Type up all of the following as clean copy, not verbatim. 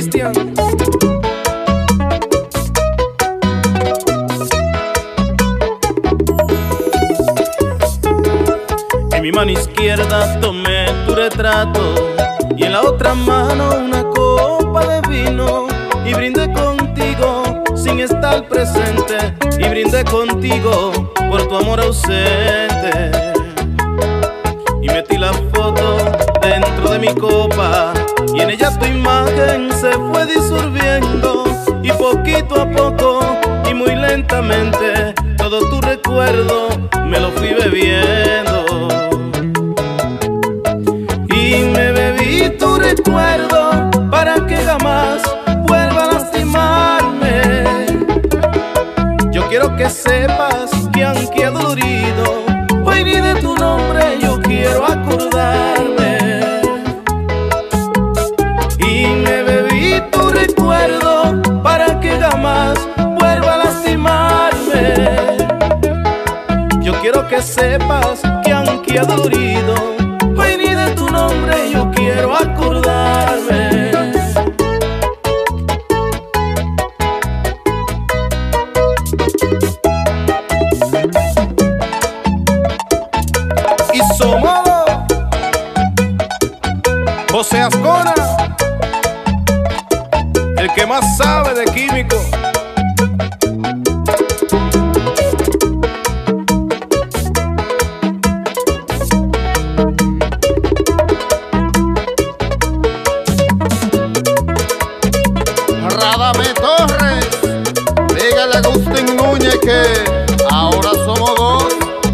Cristian. En mi mano izquierda tomé tu retrato y en la otra mano una copa de vino, y brindé contigo sin estar presente, y brindé contigo por tu amor ausente. Y metí la foto dentro de mi copa y en ella tu imagen se fue disolviendo, y poquito a poco y muy lentamente todo tu recuerdo me lo fui bebiendo. Y me bebí tu recuerdo para que jamás vuelva a lastimarme. Yo quiero que sepas que aunque he dolorido, hoy ni de tu nombre yo quiero acordarme. Y me bebí tu recuerdo para que jamás vuelva a lastimarme. Yo quiero que sepas que aunque he dolorido, hoy ni de tu nombre yo quiero acordarme. Y somos José Ascona, el que más sabe de químico. Radamé Torres, dígale a Agustín Núñez que ahora somos dos.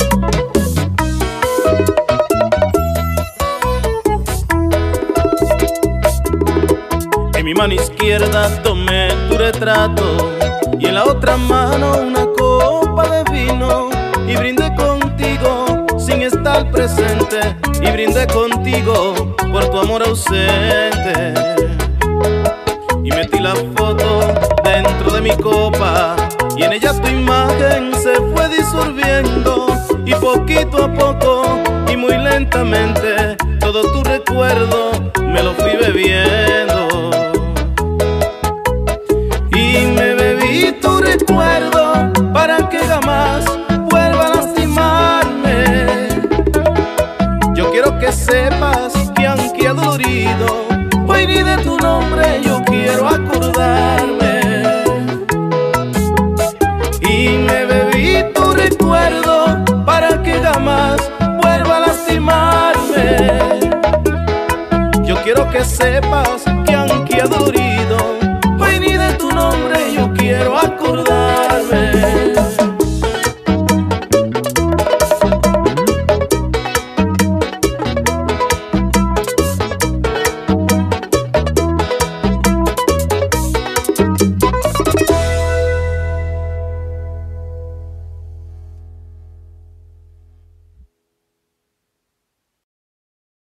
En mi mano izquierda tomé tu retrato y en la otra mano una copa de vino, y brindé contigo sin estar presente, y brindé contigo por tu amor ausente. Y metí la foto dentro de mi copa y en ella tu imagen se fue disolviendo, y poquito a poco y muy lentamente todo tu recuerdo me lo fui bebiendo. Y me bebí tu recuerdo para que jamás vuelva a lastimarme. Yo quiero que sepas que aunque he dolorido, hoy ni de tu nombre yo quiero acordarme. Y me bebí tu recuerdo para que jamás vuelva a lastimarme. Yo quiero que sepas